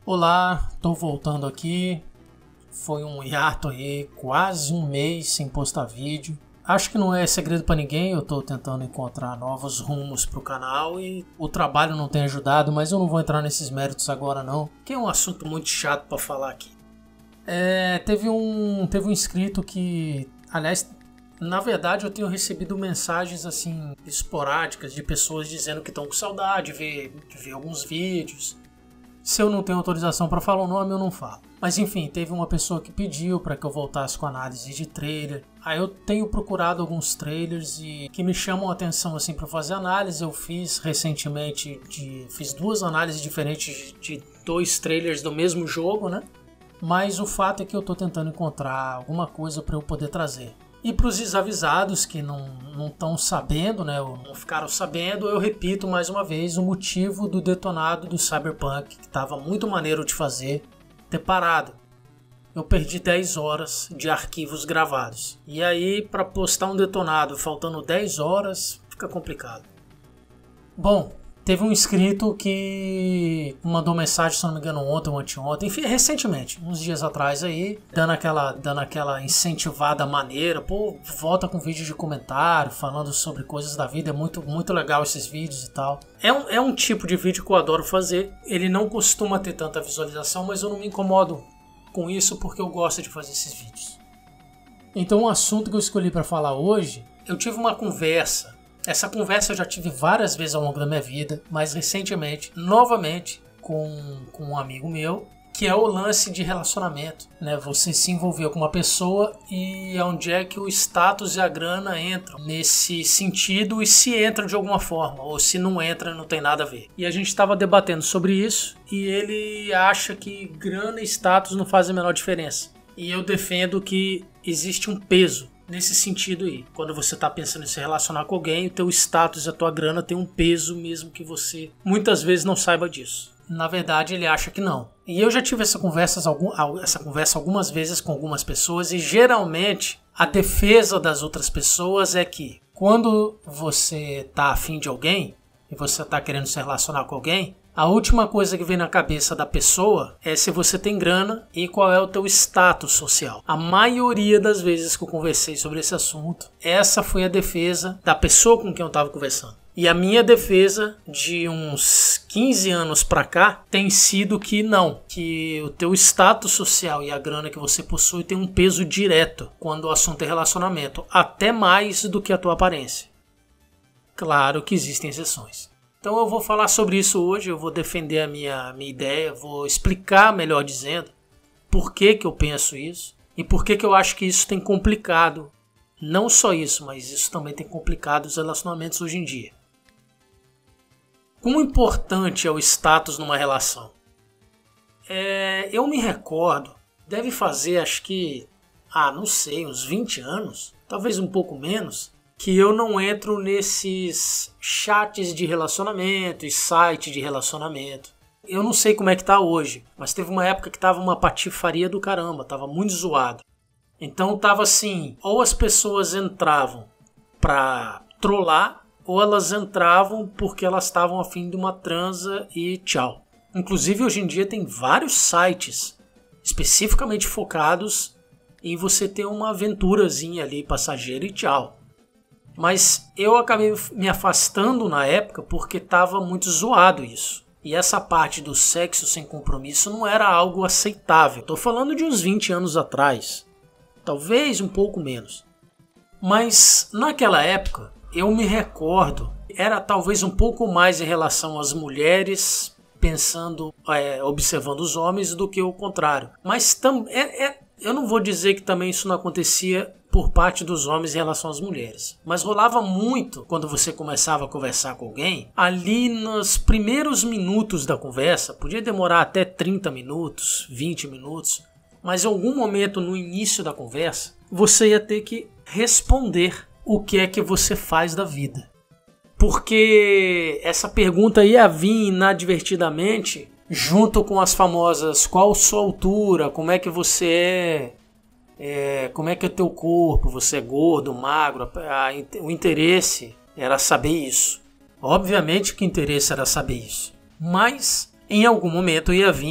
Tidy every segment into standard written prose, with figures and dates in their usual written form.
Olá, tô voltando aqui. Foi um hiato aí, quase um mês sem postar vídeo. Acho que não é segredo pra ninguém, eu tô tentando encontrar novos rumos pro canal e o trabalho não tem ajudado, mas eu não vou entrar nesses méritos agora não, que é um assunto muito chato pra falar aqui. Teve um inscrito que, aliás, na verdade eu tenho recebido mensagens assim esporádicas de pessoas dizendo que estão com saudade de ver alguns vídeos. Se eu não tenho autorização para falar o nome, eu não falo. Mas enfim, teve uma pessoa que pediu para que eu voltasse com análise de trailer. Aí eu tenho procurado alguns trailers e que me chamam a atenção assim para fazer análise. Eu fiz recentemente, fiz duas análises diferentes de dois trailers do mesmo jogo, né? Mas o fato é que eu estou tentando encontrar alguma coisa para eu poder trazer. E para os desavisados que não estão sabendo, né, ou não ficaram sabendo, eu repito mais uma vez o motivo do detonado do Cyberpunk, que estava muito maneiro de fazer, ter parado. Eu perdi 10 horas de arquivos gravados. E aí, para postar um detonado faltando 10 horas, fica complicado. Bom, teve um inscrito que mandou mensagem, se não me engano, ontem ou anteontem, enfim, recentemente, uns dias atrás aí, dando aquela incentivada maneira, pô, volta com vídeo de comentário, falando sobre coisas da vida, é muito legal esses vídeos e tal. É um tipo de vídeo que eu adoro fazer, ele não costuma ter tanta visualização, mas eu não me incomodo com isso porque eu gosto de fazer esses vídeos. Então o assunto que eu escolhi para falar hoje, eu tive uma conversa. Essa conversa eu já tive várias vezes ao longo da minha vida, mas recentemente, novamente, com um amigo meu, que é o lance de relacionamento, né? Você se envolveu com uma pessoa e onde é que o status e a grana entram nesse sentido e se entra de alguma forma, ou se não entra, não tem nada a ver. E a gente estava debatendo sobre isso e ele acha que grana e status não fazem a menor diferença. E eu defendo que existe um peso nesse sentido aí. Quando você está pensando em se relacionar com alguém, o teu status e a tua grana tem um peso mesmo que você muitas vezes não saiba disso. Na verdade, ele acha que não. E eu já tive essa conversa algumas vezes com algumas pessoas e geralmente a defesa das outras pessoas é que quando você está afim de alguém e você está querendo se relacionar com alguém, a última coisa que vem na cabeça da pessoa é se você tem grana e qual é o teu status social. A maioria das vezes que eu conversei sobre esse assunto, essa foi a defesa da pessoa com quem eu estava conversando. E a minha defesa de uns 15 anos pra cá tem sido que não, que o teu status social e a grana que você possui tem um peso direto quando o assunto é relacionamento, até mais do que a tua aparência. Claro que existem exceções. Então eu vou falar sobre isso hoje, eu vou defender a minha ideia, vou explicar, melhor dizendo, por que eu penso isso e por que eu acho que isso tem complicado. Não só isso, mas isso também tem complicado os relacionamentos hoje em dia. Quão importante é o status numa relação? Eu me recordo, deve fazer acho que, não sei, uns 20 anos, talvez um pouco menos, que eu não entro nesses chats de relacionamento e sites de relacionamento. Eu não sei como é que tá hoje, mas teve uma época que tava uma patifaria do caramba, tava muito zoado. Então tava assim, ou as pessoas entravam pra trollar, ou elas entravam porque elas estavam a fim de uma transa e tchau. Inclusive hoje em dia tem vários sites especificamente focados em você ter uma aventurazinha ali passageira e tchau. Mas eu acabei me afastando na época porque estava muito zoado isso. E essa parte do sexo sem compromisso não era algo aceitável. Estou falando de uns 20 anos atrás. Talvez um pouco menos. Mas naquela época eu me recordo, era talvez um pouco mais em relação às mulheres pensando, observando os homens do que o contrário. Mas eu não vou dizer que também isso não acontecia por parte dos homens em relação às mulheres. Mas rolava muito quando você começava a conversar com alguém. Ali nos primeiros minutos da conversa, podia demorar até 30 minutos, 20 minutos. Mas em algum momento no início da conversa, você ia ter que responder o que é que você faz da vida. Porque essa pergunta ia vir inadvertidamente junto com as famosas qual a sua altura, como é que você como é que é teu corpo, você é gordo, magro, o interesse era saber isso. Obviamente que o interesse era saber isso. Mas em algum momento ia vir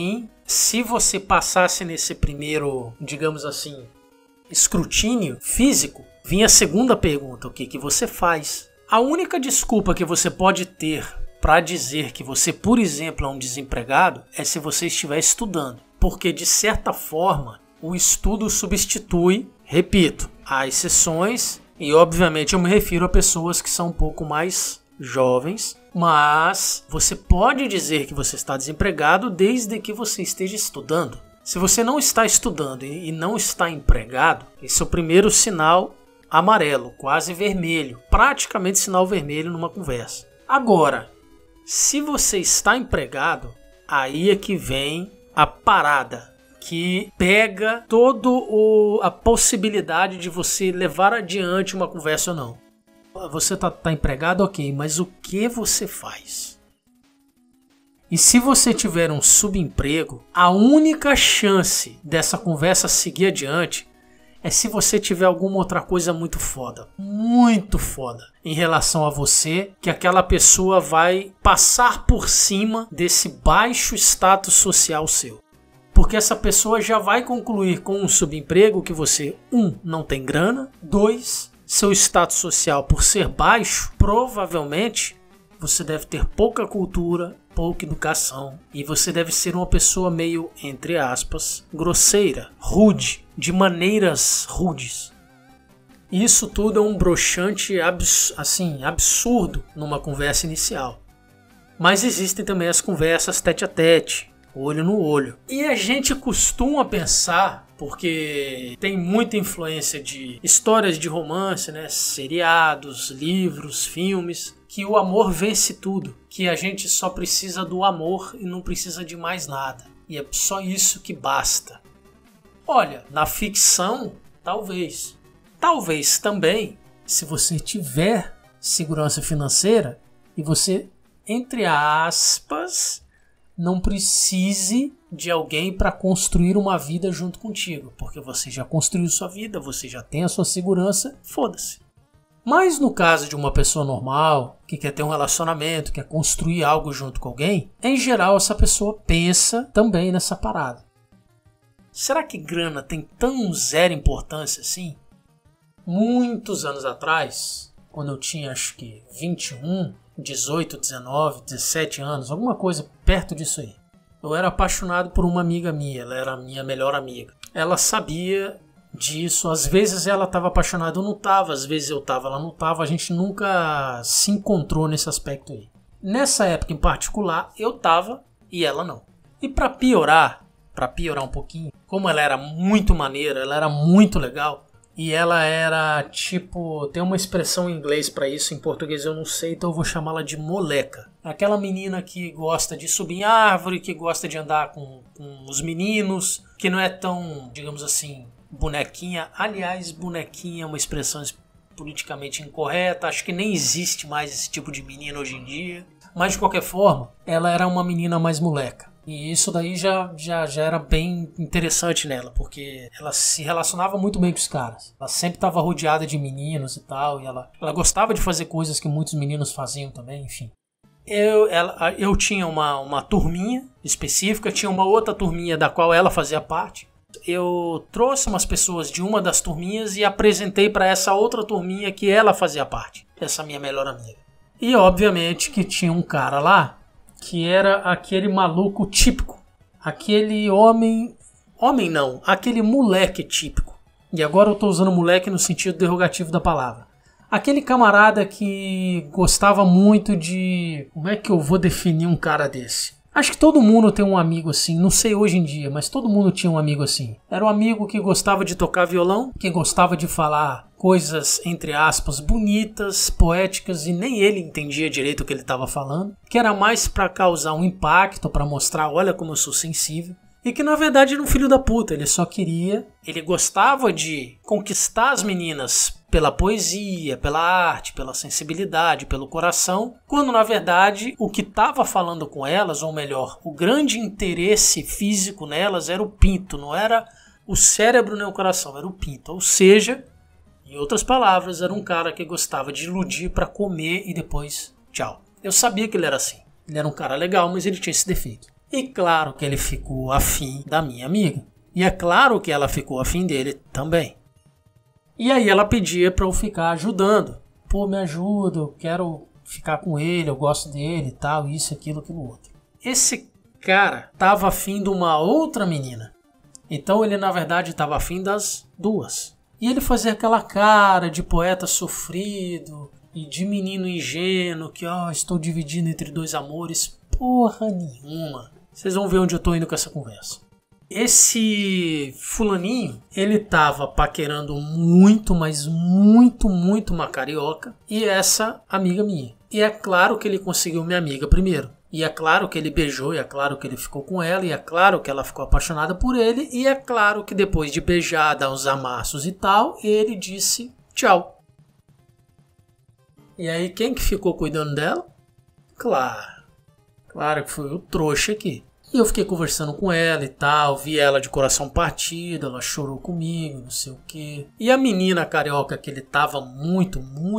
se você passasse nesse primeiro, digamos assim, escrutínio físico, vinha a segunda pergunta: o que você faz? A única desculpa que você pode ter para dizer que você, por exemplo, é um desempregado é se você estiver estudando. Porque, de certa forma, o estudo substitui, repito, há exceções, e obviamente eu me refiro a pessoas que são um pouco mais jovens, mas você pode dizer que você está desempregado desde que você esteja estudando. Se você não está estudando e não está empregado, esse é o primeiro sinal amarelo, quase vermelho, praticamente sinal vermelho numa conversa. Agora, se você está empregado, aí é que vem a parada, que pega toda a possibilidade de você levar adiante uma conversa ou não. Você tá empregado, ok, mas o que você faz? E se você tiver um subemprego, a única chance dessa conversa seguir adiante é se você tiver alguma outra coisa muito foda em relação a você, que aquela pessoa vai passar por cima desse baixo status social seu. Porque essa pessoa já vai concluir com um subemprego que você, 1, não tem grana, 2, seu status social por ser baixo, provavelmente você deve ter pouca cultura, pouca educação, e você deve ser uma pessoa meio, entre aspas, grosseira, rude, de maneiras rudes. Isso tudo é um broxante absurdo numa conversa inicial. Mas existem também as conversas tete a tete, olho no olho. E a gente costuma pensar, porque tem muita influência de histórias de romance, né, seriados, livros, filmes, que o amor vence tudo, que a gente só precisa do amor e não precisa de mais nada. E é só isso que basta. Olha, na ficção, talvez. Talvez também, se você tiver segurança financeira e você, entre aspas, não precise de alguém para construir uma vida junto contigo, porque você já construiu sua vida, você já tem a sua segurança, foda-se. Mas no caso de uma pessoa normal, que quer ter um relacionamento, quer construir algo junto com alguém, em geral essa pessoa pensa também nessa parada. Será que grana tem tão zero importância assim? Muitos anos atrás, quando eu tinha acho que 21, 18, 19, 17 anos, alguma coisa perto disso aí, eu era apaixonado por uma amiga minha, ela era a minha melhor amiga. Ela sabia disso, às vezes ela estava apaixonada, eu não estava, às vezes eu estava, ela não estava, a gente nunca se encontrou nesse aspecto aí. Nessa época em particular, eu estava e ela não. E para piorar um pouquinho, como ela era muito maneira, ela era muito legal, e ela era tipo, tem uma expressão em inglês para isso, em português eu não sei, então eu vou chamá-la de moleca. Aquela menina que gosta de subir em árvore, que gosta de andar com os meninos, que não é tão, digamos assim, bonequinha. Aliás, bonequinha é uma expressão politicamente incorreta, acho que nem existe mais esse tipo de menina hoje em dia. Mas de qualquer forma, ela era uma menina mais moleca. E isso daí já era bem interessante nela, porque ela se relacionava muito bem com os caras. Ela sempre estava rodeada de meninos e tal, e ela gostava de fazer coisas que muitos meninos faziam também, enfim. Eu tinha uma turminha específica, tinha uma outra turminha da qual ela fazia parte. Eu trouxe umas pessoas de uma das turminhas e apresentei para essa outra turminha que ela fazia parte, essa minha melhor amiga. E obviamente que tinha um cara lá que era aquele maluco típico, aquele aquele moleque típico. E agora eu tô usando moleque no sentido derogativo da palavra. Aquele camarada que gostava muito de... Como é que eu vou definir um cara desse? Acho que todo mundo tem um amigo assim, não sei hoje em dia, mas todo mundo tinha um amigo assim. Era um amigo que gostava de tocar violão, que gostava de falar coisas, entre aspas, bonitas, poéticas, e nem ele entendia direito o que ele estava falando, que era mais para causar um impacto, para mostrar, olha como eu sou sensível, e que na verdade era um filho da puta, ele gostava de conquistar as meninas pela poesia, pela arte, pela sensibilidade, pelo coração, quando na verdade o que estava falando com elas, ou melhor, o grande interesse físico nelas era o pinto, não era o cérebro nem o coração, era o pinto. Ou seja, em outras palavras, era um cara que gostava de iludir para comer e depois tchau. Eu sabia que ele era assim. Ele era um cara legal, mas ele tinha esse defeito. E claro que ele ficou afim da minha amiga. E é claro que ela ficou afim dele também. E aí ela pedia para eu ficar ajudando. Pô, me ajuda, eu quero ficar com ele, eu gosto dele e tal, isso, aquilo, aquilo outro. Esse cara tava afim de uma outra menina. Então ele na verdade estava afim das duas. E ele fazia aquela cara de poeta sofrido e de menino ingênuo que estou dividindo entre dois amores. Porra nenhuma. Vocês vão ver onde eu tô indo com essa conversa. Esse fulaninho, ele tava paquerando muito, mas muito uma carioca. E essa amiga minha. E é claro que ele conseguiu minha amiga primeiro. E é claro que ele beijou, e é claro que ele ficou com ela, e é claro que ela ficou apaixonada por ele, e é claro que depois de beijar, dar uns amassos e tal, ele disse tchau. E aí quem que ficou cuidando dela? Claro que foi o trouxa aqui. E eu fiquei conversando com ela e tal, vi ela de coração partido, ela chorou comigo, não sei o quê. E a menina carioca que ele tava muito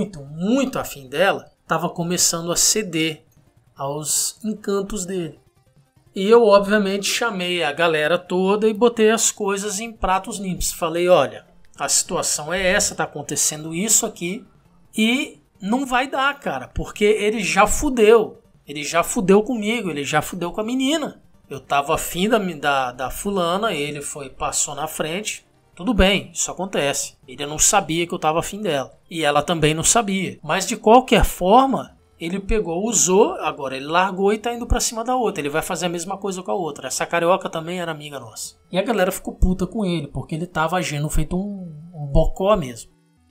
afim dela, tava começando a ceder aos encantos dele. E eu obviamente chamei a galera toda e botei as coisas em pratos limpos. Falei, olha, a situação é essa, tá acontecendo isso aqui e não vai dar, cara, porque ele já fudeu. Ele já fudeu comigo, ele já fudeu com a menina. Eu tava afim da fulana, ele passou na frente. Tudo bem, isso acontece. Ele não sabia que eu tava afim dela. E ela também não sabia. Mas de qualquer forma, ele pegou, usou, agora ele largou e tá indo pra cima da outra. Ele vai fazer a mesma coisa com a outra. Essa carioca também era amiga nossa. E a galera ficou puta com ele, porque ele tava agindo feito um bocó mesmo.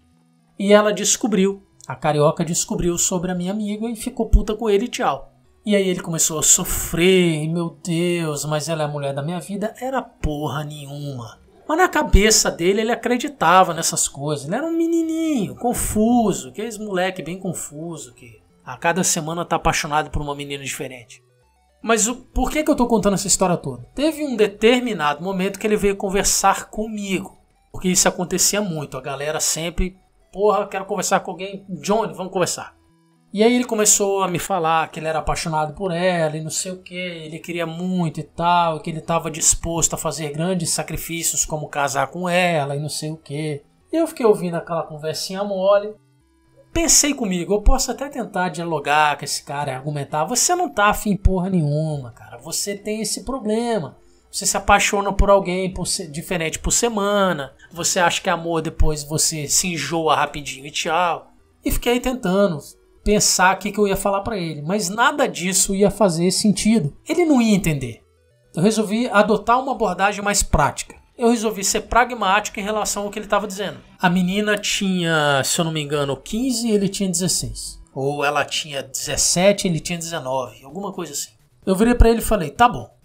E ela descobriu. A carioca descobriu sobre a minha amiga e ficou puta com ele e tchau. E aí ele começou a sofrer, e meu Deus, mas ela é a mulher da minha vida. Era porra nenhuma. Mas na cabeça dele ele acreditava nessas coisas. Ele era um menininho, confuso, aqueles moleque bem confuso, que a cada semana tá apaixonado por uma menina diferente. Mas por que eu tô contando essa história toda? Teve um determinado momento que ele veio conversar comigo. Porque isso acontecia muito, a galera sempre, porra, quero conversar com alguém, Johnny, vamos conversar. E aí ele começou a me falar que ele era apaixonado por ela e não sei o que, ele queria muito e tal, e que ele estava disposto a fazer grandes sacrifícios como casar com ela e não sei o que. Eu fiquei ouvindo aquela conversinha mole, pensei comigo, eu posso até tentar dialogar com esse cara e argumentar, você não tá afim porra nenhuma, cara, você tem esse problema. Você se apaixona por alguém diferente por semana, você acha que é amor, depois você se enjoa rapidinho e tchau. E fiquei tentando pensar o que eu ia falar pra ele, mas nada disso ia fazer sentido. Ele não ia entender. Eu resolvi adotar uma abordagem mais prática. Eu resolvi ser pragmático em relação ao que ele estava dizendo. A menina tinha, se eu não me engano, 15 e ele tinha 16. Ou ela tinha 17 e ele tinha 19, alguma coisa assim. Eu virei pra ele e falei, tá bom.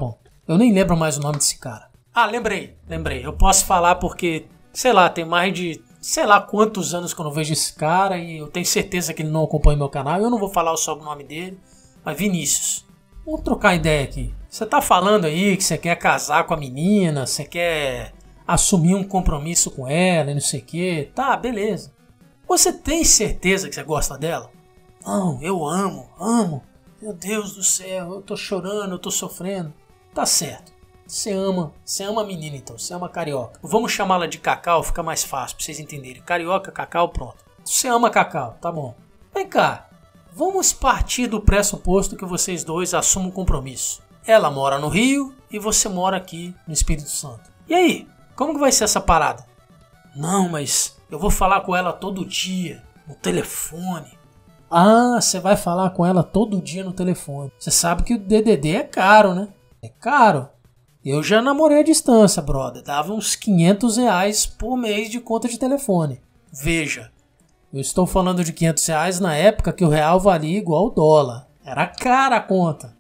Eu nem lembro mais o nome desse cara. Ah, lembrei. Eu posso falar porque, sei lá, tem mais de sei lá quantos anos que eu não vejo esse cara e eu tenho certeza que ele não acompanha meu canal. Eu não vou falar o sobrenome dele, mas Vinícius. Vamos trocar ideia aqui. Você tá falando aí que você quer casar com a menina, você quer assumir um compromisso com ela e não sei o que. Tá, beleza. Você tem certeza que você gosta dela? Não, eu amo. Meu Deus do céu, eu tô chorando, eu tô sofrendo. Tá certo. Você ama a menina então, você ama a carioca. Vamos chamá-la de Cacau, fica mais fácil pra vocês entenderem. Carioca, Cacau, pronto. Você ama Cacau, tá bom. Vem cá, vamos partir do pressuposto que vocês dois assumam um compromisso. Ela mora no Rio e você mora aqui no Espírito Santo. E aí, como que vai ser essa parada? Não, mas eu vou falar com ela todo dia, no telefone. Ah, você vai falar com ela todo dia no telefone. Você sabe que o DDD é caro, né? É caro. Eu já namorei à distância, brother. Dava uns R$500 por mês de conta de telefone. Veja, eu estou falando de R$500 na época que o real valia igual ao dólar. Era cara a conta.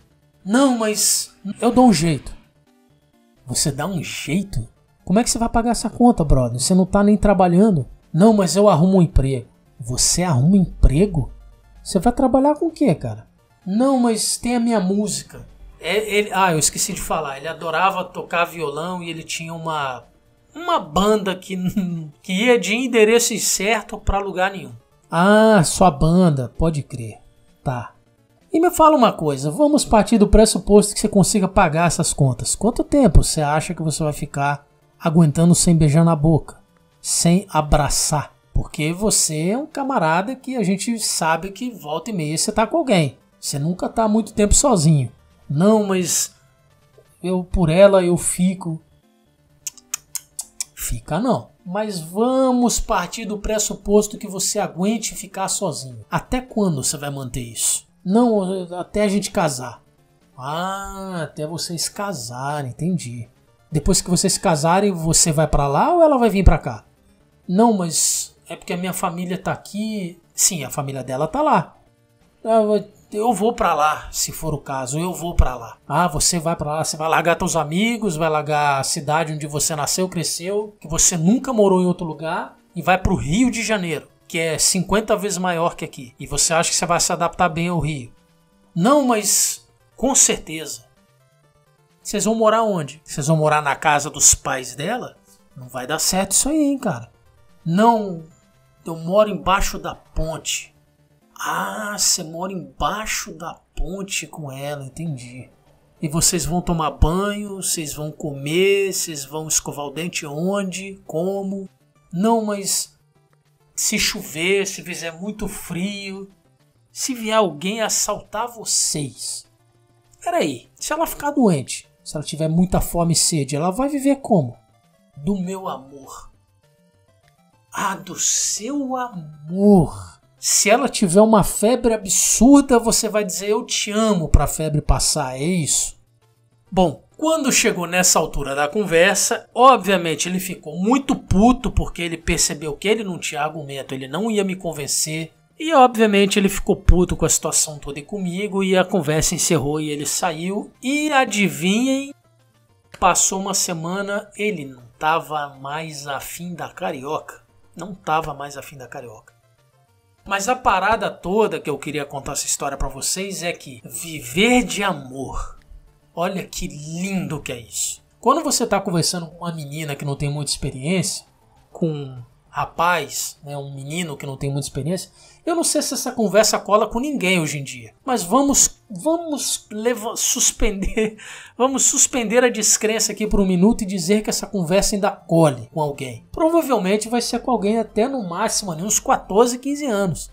Não, mas eu dou um jeito. Você dá um jeito? Como é que você vai pagar essa conta, brother? Você não tá nem trabalhando. Não, mas eu arrumo um emprego. Você arruma um emprego? Você vai trabalhar com o quê, cara? Não, mas tem a minha música. Eu esqueci de falar. Ele adorava tocar violão e ele tinha uma banda que ia de endereço certo pra lugar nenhum. Ah, sua banda, pode crer. Tá. E me fala uma coisa, vamos partir do pressuposto que você consiga pagar essas contas. Quanto tempo você acha que você vai ficar aguentando sem beijar na boca? Sem abraçar? Porque você é um camarada que a gente sabe que volta e meia você tá com alguém. Você nunca tá há muito tempo sozinho. Não, mas por ela eu fico. Fica não. Mas vamos partir do pressuposto que você aguente ficar sozinho. Até quando você vai manter isso? Não, até a gente casar. Ah, até vocês casarem, entendi. Depois que vocês casarem, você vai pra lá ou ela vai vir pra cá? Não, mas é porque a minha família tá aqui. Sim, a família dela tá lá. Eu vou pra lá, se for o caso, eu vou pra lá. Ah, você vai pra lá, você vai largar teus amigos, vai largar a cidade onde você nasceu, cresceu, que você nunca morou em outro lugar, e vai pro Rio de Janeiro, que é 50 vezes maior que aqui. E você acha que você vai se adaptar bem ao Rio? Não, mas com certeza. Vocês vão morar onde? Vocês vão morar na casa dos pais dela? Não vai dar certo isso aí, hein, cara. Não, eu moro embaixo da ponte. Ah, você mora embaixo da ponte com ela, entendi. E vocês vão tomar banho, vocês vão comer, vocês vão escovar o dente onde, como? Não, mas se chover, se fizer muito frio, se vier alguém assaltar vocês. Peraí, se ela ficar doente, se ela tiver muita fome e sede, ela vai viver como? Do meu amor. Ah, do seu amor. Se ela tiver uma febre absurda, você vai dizer eu te amo pra febre passar, é isso? Bom, quando chegou nessa altura da conversa, obviamente ele ficou muito puto porque ele percebeu que ele não tinha argumento, ele não ia me convencer. E obviamente ele ficou puto com a situação toda e comigo e a conversa encerrou e ele saiu. E adivinhem, passou uma semana, ele não tava mais afim da carioca. Não tava mais afim da carioca. Mas a parada toda que eu queria contar essa história pra vocês é que viver de amor, olha que lindo que é isso. Quando você tá conversando com uma menina que não tem muita experiência, com um rapaz, né, um menino que não tem muita experiência, eu não sei se essa conversa cola com ninguém hoje em dia. Mas vamos suspender a descrença aqui por um minuto e dizer que essa conversa ainda colhe com alguém. Provavelmente vai ser com alguém até no máximo uns 14, 15 anos.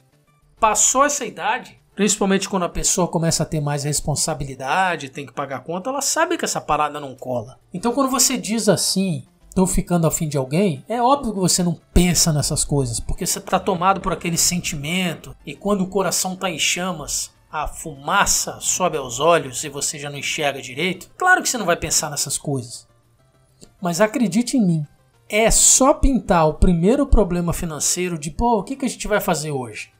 Passou essa idade, principalmente quando a pessoa começa a ter mais responsabilidade, tem que pagar conta, ela sabe que essa parada não cola. Então quando você diz assim, tô ficando afim de alguém, é óbvio que você não pensa nessas coisas, porque você tá tomado por aquele sentimento, e quando o coração tá em chamas, a fumaça sobe aos olhos e você já não enxerga direito, claro que você não vai pensar nessas coisas. Mas acredite em mim, é só pintar o primeiro problema financeiro de, pô, o que a gente vai fazer hoje?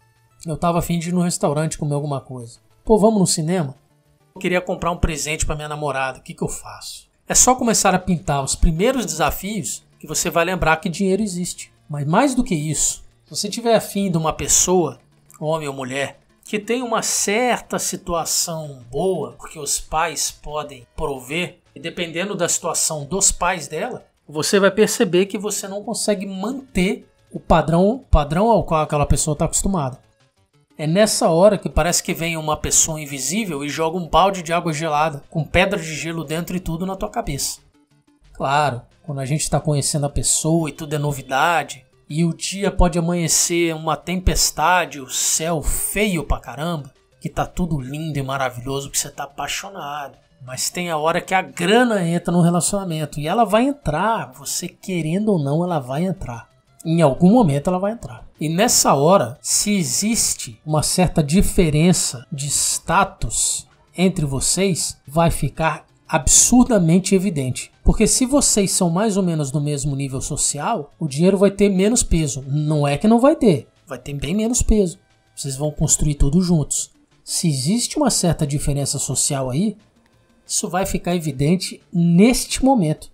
Eu tava afim de ir no restaurante comer alguma coisa. Pô, vamos no cinema? Eu queria comprar um presente pra minha namorada, o que eu faço? É só começar a pintar os primeiros desafios que você vai lembrar que dinheiro existe. Mas mais do que isso, se você tiver afim de uma pessoa, homem ou mulher, que tem uma certa situação boa, porque os pais podem prover, e dependendo da situação dos pais dela, você vai perceber que você não consegue manter o padrão ao qual aquela pessoa está acostumada. É nessa hora que parece que vem uma pessoa invisível e joga um balde de água gelada, com pedra de gelo dentro e tudo na tua cabeça. Claro, quando a gente está conhecendo a pessoa e tudo é novidade, e o dia pode amanhecer uma tempestade, o céu feio pra caramba, que tá tudo lindo e maravilhoso porque você tá apaixonado. Mas tem a hora que a grana entra no relacionamento e ela vai entrar, você querendo ou não, ela vai entrar. Em algum momento ela vai entrar. E nessa hora, se existe uma certa diferença de status entre vocês, vai ficar absurdamente evidente. Porque se vocês são mais ou menos do mesmo nível social, o dinheiro vai ter menos peso. Não é que não vai ter bem menos peso. Vocês vão construir tudo juntos. Se existe uma certa diferença social aí, isso vai ficar evidente neste momento.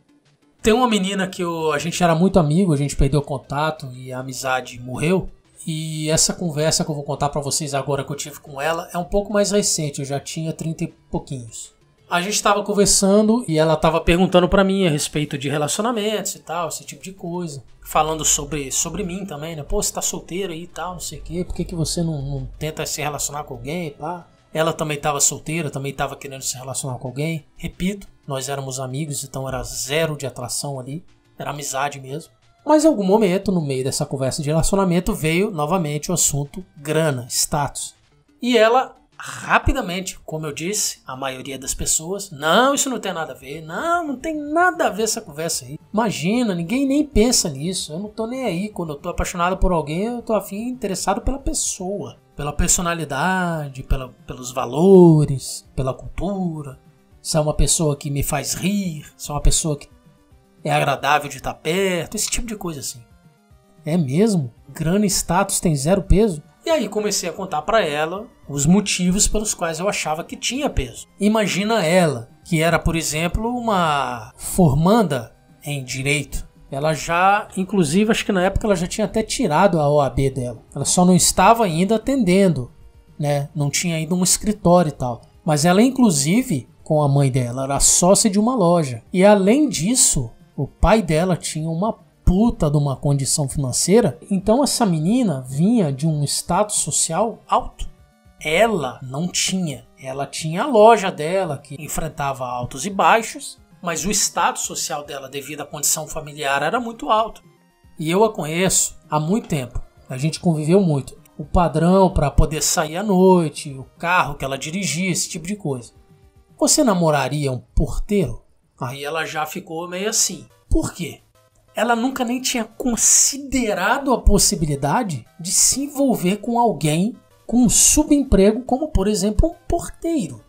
Tem uma menina que a gente era muito amigo, a gente perdeu contato e a amizade morreu. E essa conversa que eu vou contar pra vocês agora que eu tive com ela é um pouco mais recente, eu já tinha 30 e pouquinhos. A gente tava conversando e ela tava perguntando pra mim a respeito de relacionamentos e tal, esse tipo de coisa. Falando sobre mim também, né? Pô, você tá solteiro aí e tal, não sei o quê. Por que você não tenta se relacionar com alguém e pá? Ela também tava solteira, também tava querendo se relacionar com alguém. Repito, nós éramos amigos, então era zero de atração ali. Era amizade mesmo. Mas em algum momento, no meio dessa conversa de relacionamento, veio novamente o assunto grana, status. E ela, rapidamente, como eu disse, a maioria das pessoas, não, isso não tem nada a ver, não tem nada a ver essa conversa aí. Imagina, ninguém nem pensa nisso, eu não tô nem aí. Quando eu tô apaixonado por alguém, eu tô afim, interessado pela pessoa, pela personalidade, pelos valores, pela cultura. Se é uma pessoa que me faz rir, se é uma pessoa que é agradável de estar perto, esse tipo de coisa assim. É mesmo? Grana e status tem zero peso? E aí comecei a contar pra ela os motivos pelos quais eu achava que tinha peso. Imagina ela, que era, por exemplo, uma formanda em direito. Ela já, inclusive, acho que na época ela já tinha até tirado a OAB dela. Ela só não estava ainda atendendo, né? Não tinha ainda um escritório e tal. Mas ela, inclusive, com a mãe dela, era sócia de uma loja. E além disso, o pai dela tinha uma puta de uma condição financeira. Então essa menina vinha de um status social alto. Ela não tinha. Ela tinha a loja dela, que enfrentava altos e baixos, mas o status social dela, devido à condição familiar, era muito alto. E eu a conheço há muito tempo. A gente conviveu muito. O padrão para poder sair à noite, o carro que ela dirigia, esse tipo de coisa. Você namoraria um porteiro? Aí ela já ficou meio assim. Por quê? Ela nunca nem tinha considerado a possibilidade de se envolver com alguém com um subemprego, como por exemplo um porteiro.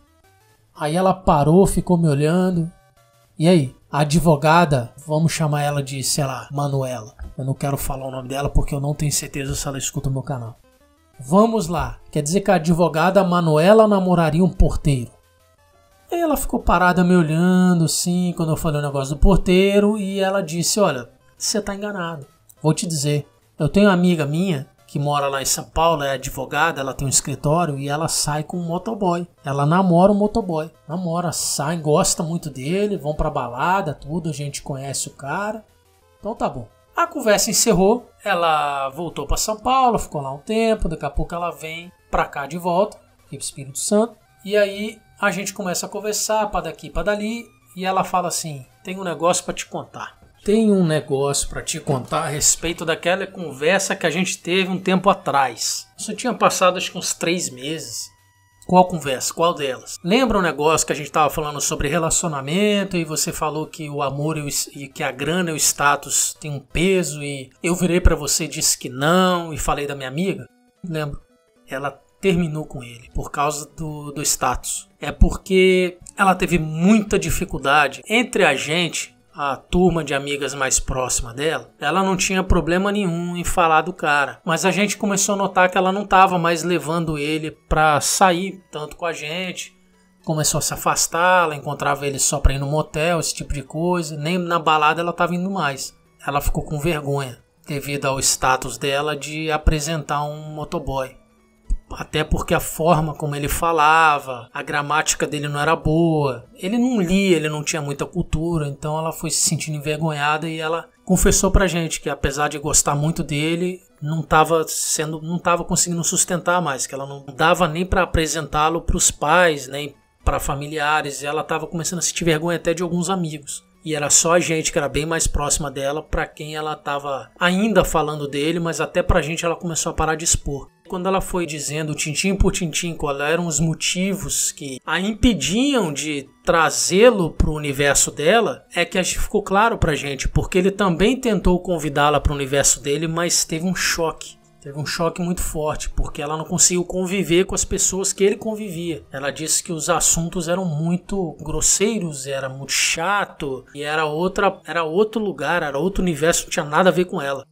Aí ela parou, ficou me olhando. E aí? A advogada, vamos chamar ela de, sei lá, Manuela. Eu não quero falar o nome dela porque eu não tenho certeza se ela escuta o meu canal. Vamos lá. Quer dizer que a advogada Manuela namoraria um porteiro. Aí ela ficou parada me olhando assim, quando eu falei o negócio do porteiro, e ela disse, olha, você tá enganado. Vou te dizer, eu tenho uma amiga minha que mora lá em São Paulo, é advogada, ela tem um escritório e ela sai com um motoboy. Ela namora um motoboy. Namora, sai, gosta muito dele, vão pra balada, tudo, a gente conhece o cara. Então tá bom. A conversa encerrou, ela voltou pra São Paulo, ficou lá um tempo, daqui a pouco ela vem pra cá de volta, aqui pro Espírito Santo, e aí a gente começa a conversar pra daqui, pra dali, e ela fala assim, tem um negócio pra te contar. Tem um negócio pra te contar a respeito daquela conversa que a gente teve um tempo atrás. Isso tinha passado acho que uns 3 meses. Qual conversa? Qual delas? Lembra um negócio que a gente tava falando sobre relacionamento e você falou que o amor e que a grana e o status tem um peso e eu virei pra você e disse que não e falei da minha amiga? Lembro. Ela terminou com ele por causa do status. É porque ela teve muita dificuldade entre a gente, a turma de amigas mais próxima dela. Ela não tinha problema nenhum em falar do cara, mas a gente começou a notar que ela não estava mais levando ele pra sair tanto com a gente. Começou a se afastar, ela encontrava ele só pra ir no motel, esse tipo de coisa. Nem na balada ela estava indo mais. Ela ficou com vergonha devido ao status dela de apresentar um motoboy. Até porque a forma como ele falava, a gramática dele não era boa. Ele não lia, ele não tinha muita cultura, então ela foi se sentindo envergonhada e ela confessou pra gente que apesar de gostar muito dele, não estava conseguindo sustentar mais, que ela não dava nem para apresentá-lo pros pais, nem para familiares, e ela estava começando a sentir vergonha até de alguns amigos. E era só a gente que era bem mais próxima dela, para quem ela estava ainda falando dele, mas até pra gente ela começou a parar de expor. Quando ela foi dizendo tintim por tintim quais eram os motivos que a impediam de trazê-lo para o universo dela, é que ficou claro pra gente, porque ele também tentou convidá-la para o universo dele, mas teve um choque. Teve um choque muito forte, porque ela não conseguiu conviver com as pessoas que ele convivia. Ela disse que os assuntos eram muito grosseiros, era muito chato, e era outro lugar, era outro universo, não tinha nada a ver com ela.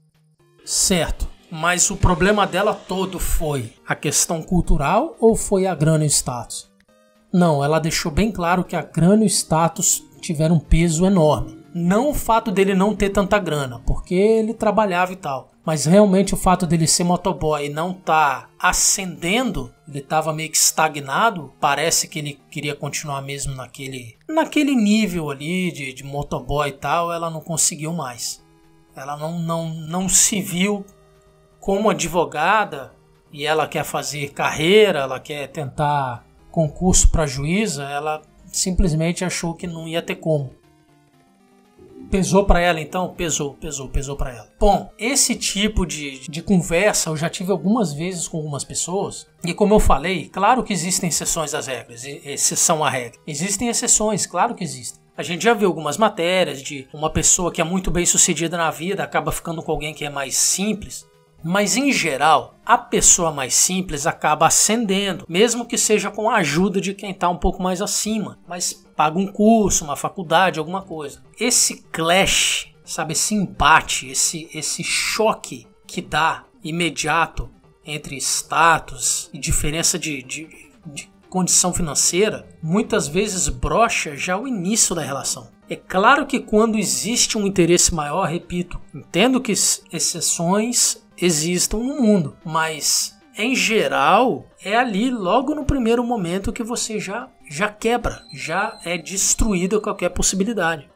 Certo, mas o problema dela todo foi a questão cultural ou foi a grana e o status? Não, ela deixou bem claro que a grana e o status tiveram um peso enorme. Não o fato dele não ter tanta grana, porque ele trabalhava e tal. Mas realmente o fato dele ser motoboy e não estar ascendendo ele estava meio que estagnado, parece que ele queria continuar mesmo naquele nível ali de motoboy e tal, ela não conseguiu mais. Ela não se viu como advogada e ela quer fazer carreira, ela quer tentar concurso para juíza, ela simplesmente achou que não ia ter como. Pesou para ela então? Pesou para ela. Bom, esse tipo de conversa eu já tive algumas vezes com algumas pessoas. E como eu falei, claro que existem exceções às regras, exceção à regra. Existem exceções, claro que existem. A gente já viu algumas matérias de uma pessoa que é muito bem sucedida na vida, acaba ficando com alguém que é mais simples. Mas em geral, a pessoa mais simples acaba ascendendo, mesmo que seja com a ajuda de quem está um pouco mais acima. Mas paga um curso, uma faculdade, alguma coisa. Esse clash, sabe, esse embate, esse choque que dá imediato entre status e diferença de condição financeira, muitas vezes brocha já o início da relação. É claro que quando existe um interesse maior, repito, entendo que exceções existam no mundo, mas em geral é ali logo no primeiro momento que você já quebra, já é destruída qualquer possibilidade.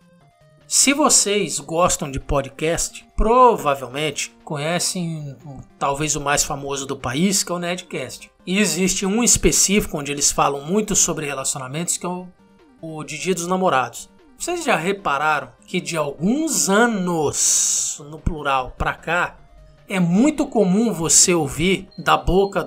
Se vocês gostam de podcast, provavelmente conhecem talvez o mais famoso do país, que é o Nerdcast. E existe um específico onde eles falam muito sobre relacionamentos, que é o de Dia dos Namorados. Vocês já repararam que de alguns anos, no plural, pra cá, é muito comum você ouvir da boca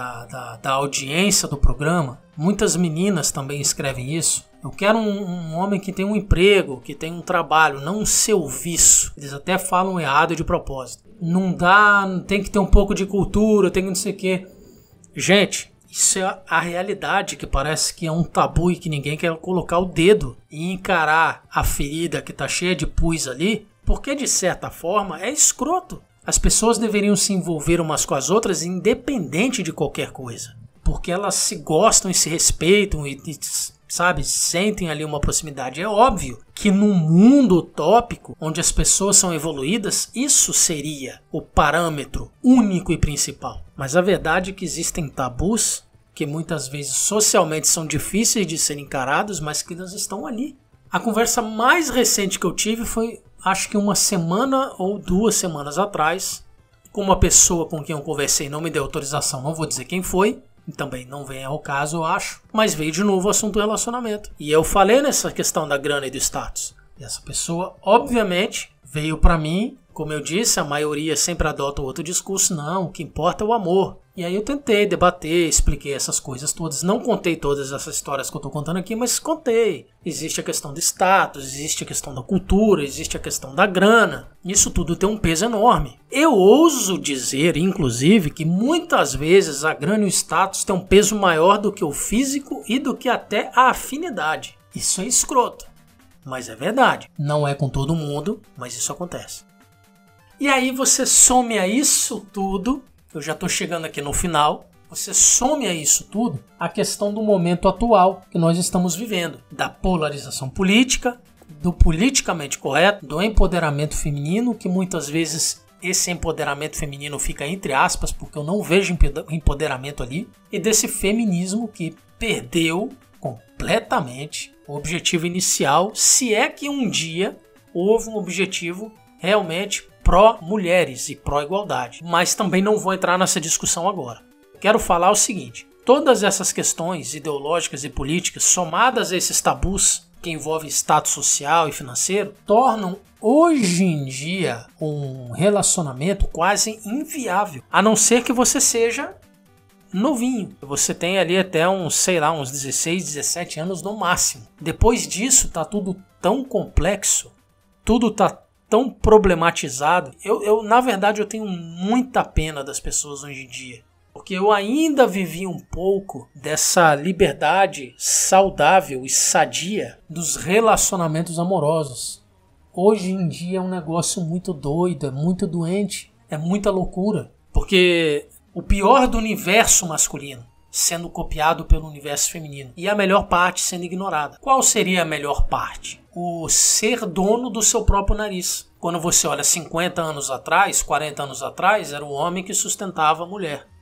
da audiência do programa, muitas meninas também escrevem isso, eu quero um homem que tem um emprego, que tem um trabalho, não um serviço. Eles até falam errado de propósito. Não dá, tem que ter um pouco de cultura, tem que não sei o quê. Gente, isso é a realidade, que parece que é um tabu e que ninguém quer colocar o dedo e encarar a ferida que tá cheia de pus ali, porque de certa forma é escroto. As pessoas deveriam se envolver umas com as outras independente de qualquer coisa. Porque elas se gostam e se respeitam e sabe, sentem ali uma proximidade. É óbvio que num mundo utópico, onde as pessoas são evoluídas, isso seria o parâmetro único e principal. Mas a verdade é que existem tabus que muitas vezes socialmente são difíceis de serem encarados, mas que eles estão ali. A conversa mais recente que eu tive foi, acho que uma semana ou 2 semanas atrás, com uma pessoa com quem eu conversei, não me deu autorização, não vou dizer quem foi, também não vem ao caso, eu acho, mas veio de novo o assunto do relacionamento. E eu falei nessa questão da grana e do status. E essa pessoa, obviamente, veio pra mim, como eu disse, a maioria sempre adota o outro discurso, não, o que importa é o amor. E aí eu tentei debater, expliquei essas coisas todas. Não contei todas essas histórias que eu tô contando aqui, mas contei. Existe a questão do status, existe a questão da cultura, existe a questão da grana. Isso tudo tem um peso enorme. Eu ouso dizer, inclusive, que muitas vezes a grana e o status têm um peso maior do que o físico e do que até a afinidade. Isso é escroto, mas é verdade. Não é com todo mundo, mas isso acontece. E aí você some a isso tudo, eu já estou chegando aqui no final, você some a isso tudo a questão do momento atual que nós estamos vivendo, da polarização política, do politicamente correto, do empoderamento feminino, que muitas vezes esse empoderamento feminino fica entre aspas, porque eu não vejo empoderamento ali, e desse feminismo que perdeu completamente o objetivo inicial, se é que um dia houve um objetivo realmente pró-mulheres e pró-igualdade. Mas também não vou entrar nessa discussão agora. Quero falar o seguinte: todas essas questões ideológicas e políticas, somadas a esses tabus que envolvem status social e financeiro, tornam hoje em dia um relacionamento quase inviável, a não ser que você seja novinho. Você tem ali até uns 16, 17 anos no máximo. Depois disso tá tudo tão complexo, tudo tá tão problematizado. Na verdade, eu tenho muita pena das pessoas hoje em dia, porque eu ainda vivi um pouco dessa liberdade saudável e sadia dos relacionamentos amorosos. Hoje em dia é um negócio muito doido, é muito doente, é muita loucura, porque o pior do universo masculino sendo copiado pelo universo feminino e a melhor parte sendo ignorada. Qual seria a melhor parte? O ser dono do seu próprio nariz. Quando você olha 50 anos atrás, 40 anos atrás, era o homem que sustentava a mulher.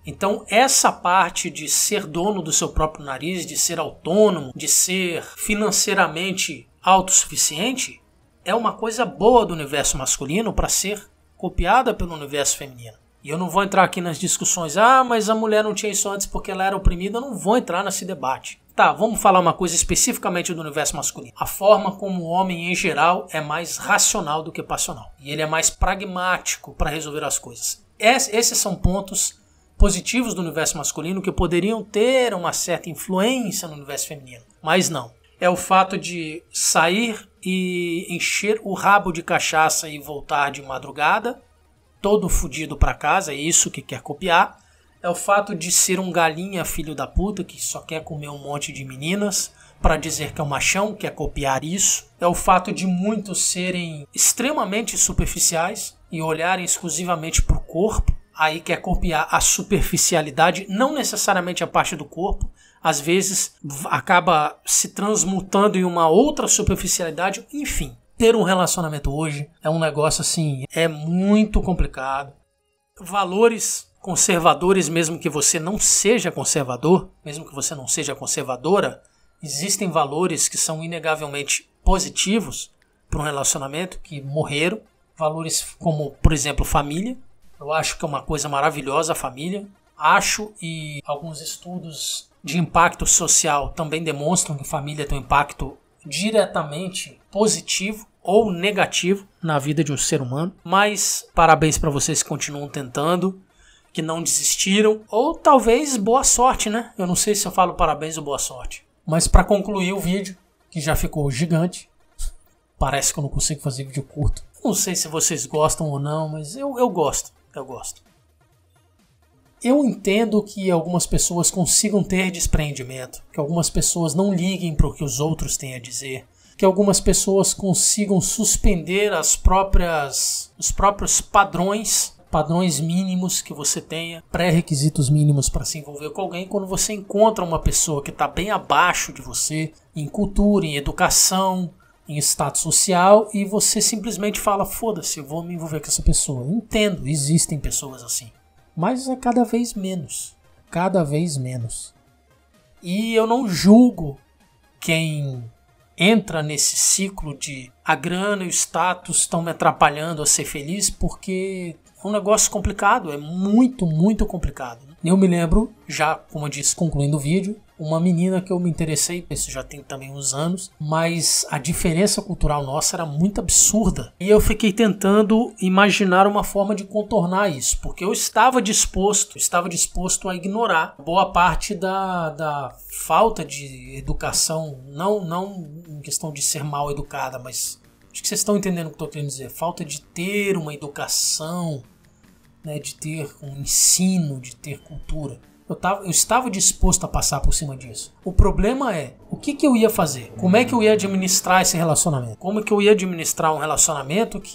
Então essa parte de ser dono do seu próprio nariz, de ser autônomo, de ser financeiramente autossuficiente, é uma coisa boa do universo masculino para ser copiada pelo universo feminino. E eu não vou entrar aqui nas discussões, mas a mulher não tinha isso antes porque ela era oprimida, eu não vou entrar nesse debate. Tá, vamos falar uma coisa especificamente do universo masculino. A forma como o homem em geral é mais racional do que passional. E ele é mais pragmático para resolver as coisas. Esses são pontos positivos do universo masculino que poderiam ter uma certa influência no universo feminino. Mas não. É o fato de sair e encher o rabo de cachaça e voltar de madrugada, todo fudido para casa, é isso que quer copiar. É o fato de ser um galinha filho da puta que só quer comer um monte de meninas para dizer que é um machão, quer copiar isso. É o fato de muitos serem extremamente superficiais e olharem exclusivamente para o corpo. Aí quer copiar a superficialidade, não necessariamente a parte do corpo. Às vezes acaba se transmutando em uma outra superficialidade. Enfim, ter um relacionamento hoje é um negócio assim, é muito complicado. Valores conservadores, mesmo que você não seja conservador, mesmo que você não seja conservadora, existem valores que são inegavelmente positivos para um relacionamento que morreram. Valores como, por exemplo, família. Eu acho que é uma coisa maravilhosa a família. Acho, e alguns estudos de impacto social também demonstram que família tem um impacto diretamente positivo ou negativo na vida de um ser humano. Mas parabéns para vocês que continuam tentando, que não desistiram, ou talvez boa sorte, né? Eu não sei se eu falo parabéns ou boa sorte. Mas para concluir o vídeo, que já ficou gigante, parece que eu não consigo fazer vídeo curto. Não sei se vocês gostam ou não, mas eu gosto. Eu gosto. Eu entendo que algumas pessoas consigam ter desprendimento, que algumas pessoas não liguem para o que os outros têm a dizer, que algumas pessoas consigam suspender os próprios padrões mínimos que você tenha, pré-requisitos mínimos para se envolver com alguém, quando você encontra uma pessoa que está bem abaixo de você, em cultura, em educação, em status social, e você simplesmente fala, foda-se, eu vou me envolver com essa pessoa. Eu entendo, existem pessoas assim. Mas é cada vez menos. Cada vez menos. E eu não julgo quem entra nesse ciclo de a grana e o status estão me atrapalhando a ser feliz, porque é um negócio complicado, é muito, muito complicado. Eu me lembro, já como eu disse, concluindo o vídeo, uma menina que eu me interessei, isso já tem também uns anos, mas a diferença cultural nossa era muito absurda. E eu fiquei tentando imaginar uma forma de contornar isso, porque eu estava disposto a ignorar boa parte da falta de educação, não em questão de ser mal educada, mas acho que vocês estão entendendo o que eu estou querendo dizer, falta de ter uma educação, né, de ter um ensino, de ter cultura. Eu estava disposto a passar por cima disso. O problema é, o que eu ia fazer? Como é que eu ia administrar esse relacionamento? Como que eu ia administrar um relacionamento que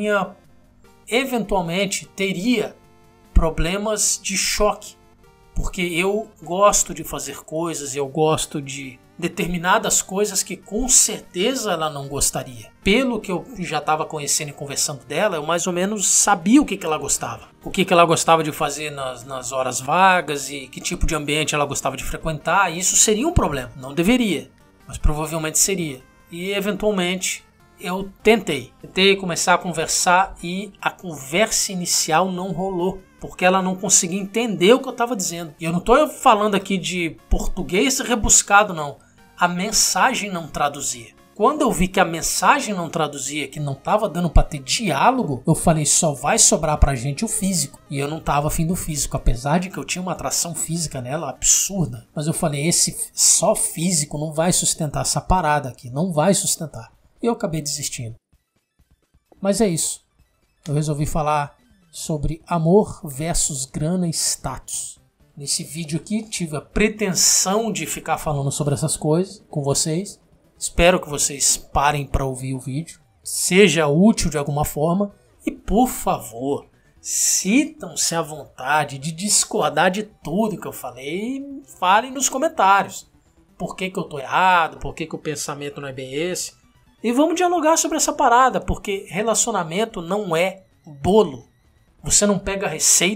eventualmente teria problemas de choque? Porque eu gosto de fazer coisas, eu gosto de determinadas coisas que com certeza ela não gostaria. Pelo que eu já estava conhecendo e conversando dela, eu mais ou menos sabia o que ela gostava. O que ela gostava de fazer nas horas vagas e que tipo de ambiente ela gostava de frequentar. E isso seria um problema. Não deveria, mas provavelmente seria. E eventualmente eu tentei começar a conversar e a conversa inicial não rolou. Porque ela não conseguia entender o que eu estava dizendo. E eu não estou falando aqui de português rebuscado, não. A mensagem não traduzia. Quando eu vi que a mensagem não traduzia, que não estava dando para ter diálogo, eu falei, só vai sobrar pra gente o físico. E eu não estava afim do físico, apesar de que eu tinha uma atração física nela absurda. Mas eu falei, esse só físico não vai sustentar essa parada aqui, não vai sustentar. E eu acabei desistindo. Mas é isso. Eu resolvi falar sobre amor versus grana e status. Nesse vídeo aqui tive a pretensão de ficar falando sobre essas coisas com vocês. Espero que vocês parem para ouvir o vídeo, seja útil de alguma forma. E por favor, sintam-se à vontade de discordar de tudo que eu falei. Falem nos comentários. Por que eu tô errado, por que o pensamento não é bem esse. E vamos dialogar sobre essa parada, porque relacionamento não é bolo. Você não pega a receita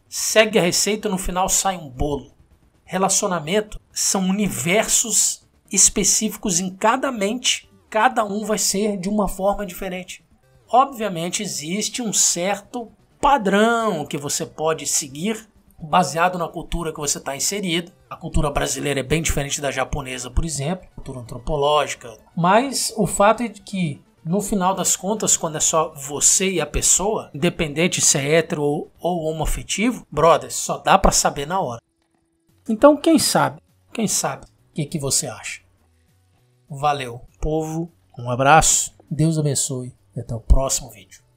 segue a receita e no final sai um bolo. Relacionamento são universos específicos em cada mente, cada um vai ser de uma forma diferente. Obviamente existe um certo padrão que você pode seguir baseado na cultura que você está inserido. A cultura brasileira é bem diferente da japonesa, por exemplo, cultura antropológica. Mas o fato é de que, no final das contas, quando é só você e a pessoa, independente se é hétero ou homoafetivo, brother, só dá pra saber na hora. Então, quem sabe o que você acha? Valeu, povo, um abraço, Deus abençoe e até o próximo vídeo.